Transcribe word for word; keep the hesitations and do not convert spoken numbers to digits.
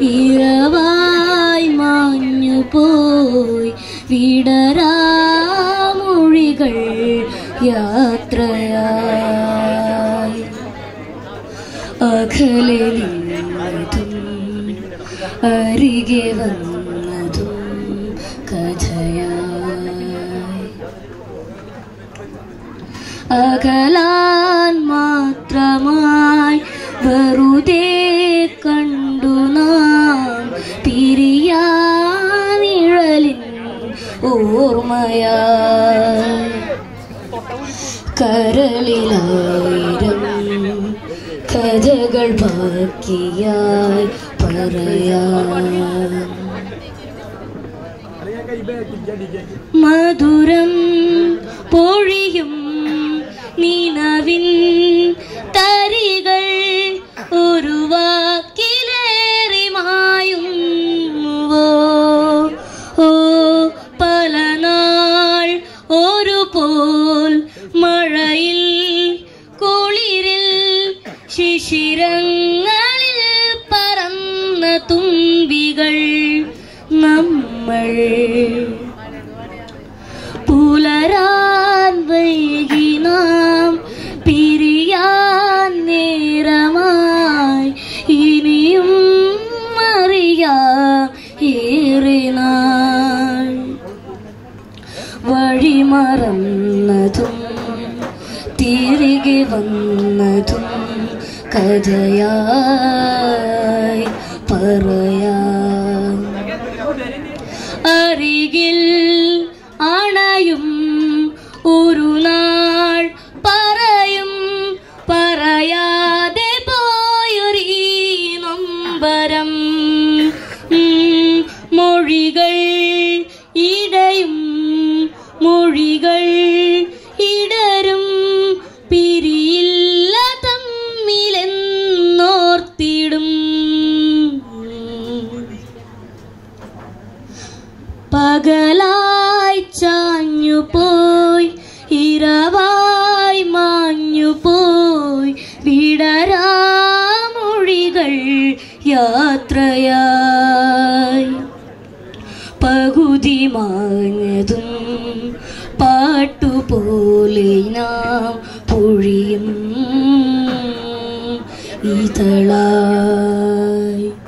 ഇരവായി മാഞ്ഞു പോയി വിടരാമൊഴികൾ യാത്രയായി അകലെ നിന്നതും അരികെ വന്നതും കഥയായി അകലാൻ മാത്രമായി വെറുതെ കണ്ടു നാം പിരിയാനിഴലിൻ ഓർമ്മയായി കരളിലായിരം കഥകൾ ബാക്കിയായി പറയാൻ മധുരം പൊഴിയും നിനവിൻ തരികൾ ഒരു വാക്കിലേറി മായുന്നുവോ ഓ പല നാൾ ഒരു പോൽ മഴയിൽ കുളിരിൽ ശിശിരങ്ങളിൽ പറന്ന തുമ്പികൾ നമ്മൾ പുലരാൻ വൈകി നാം പിരിയാൻ നേരമായി ഇനിയും അറിയാം ഏറെ നാൾ വഴിമറന്നതും തിരികെ വന്നതും കഥയായി പറയാൻ അരികിൽ അണയും ഒരു നാൾ പറയും പറയാതെ പോയൊരീ നൊമ്പരം മൊഴികൾ ഇടയും മൊഴികൾ ഇടരും പിരിയില്ല തമ്മിലെന്നോർത്തിടും പകലായി ചാഞ്ഞു പോയി ഇരവായി മാഞ്ഞു പോയി വിടരാമൊഴികൾ യാത്രയായി പകുതി മാഞ്ഞതും പാട്ടുപോലെ നാം പൊഴിയും ഇതളായി